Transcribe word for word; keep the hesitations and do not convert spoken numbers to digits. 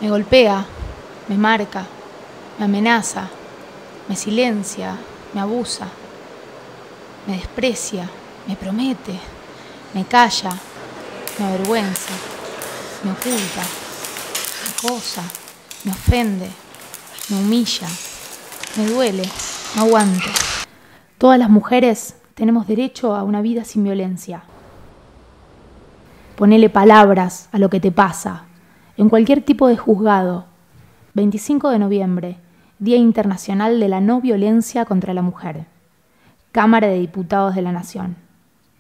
Me golpea, me marca, me amenaza, me silencia, me abusa, me desprecia, me promete, me calla, me avergüenza, me oculta, me acosa, me ofende, me humilla, me duele, no aguanto. Todas las mujeres tenemos derecho a una vida sin violencia. Ponele palabras a lo que te pasa, en cualquier tipo de juzgado. veinticinco de noviembre, Día Internacional de la No Violencia contra la Mujer. Cámara de Diputados de la Nación.